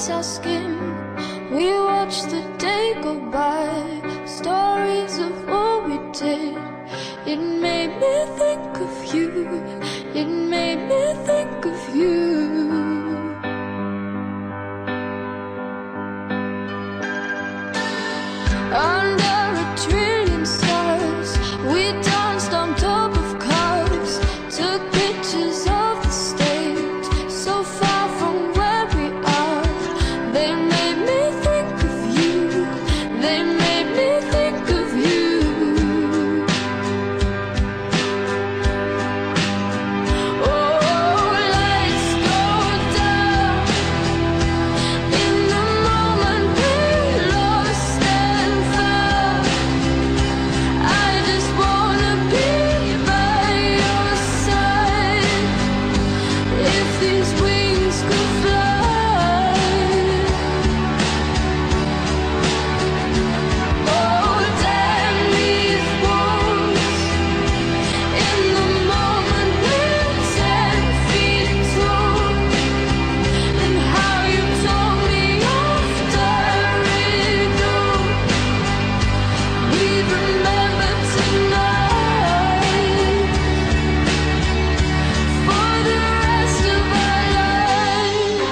lights our skin. We watch the day go by, stories of what we did. It made me think of you, it made me think of you. Under a trillion stars, we danced on top of cars, took pictures of the stage, so far from where we are. They made me think of you, they made me think of you. Oh, lights go down in the moment we lost and found. I just wanna be by your side. If these wings could fly. Oh, damn these walls. In the moment we're 10 feet tall. And how you told me after it all. We remember tonight for the rest of our lives.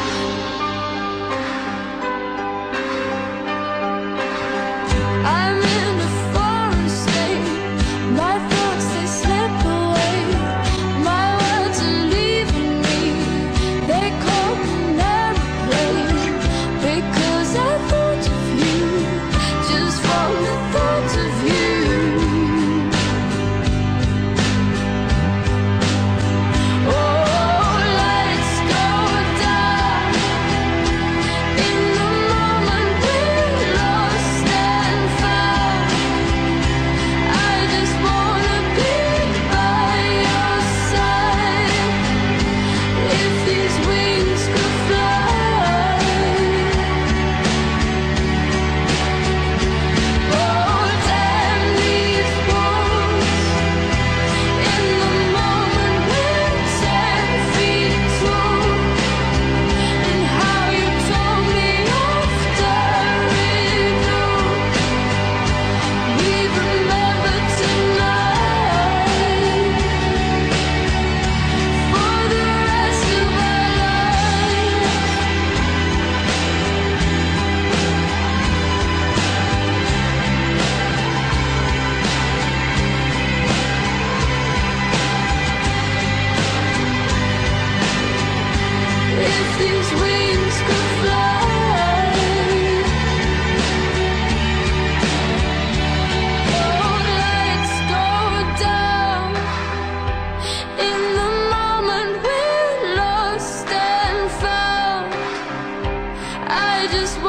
I'm in a foreign state. My thoughts, they slip away. My words are leaving me. They call me an airplane because I thought of you, just from the thought of you. Oh, lights go down in the moment we lost and found. I just wanna be by your side. If these wings could fly. Oh, damn these walls. In the moment we're 10 feet tall. And how you told me after it all. We remember tonight for the rest of our lives. If these wings could fly. Oh, lights go down in the moment we lost and found. I just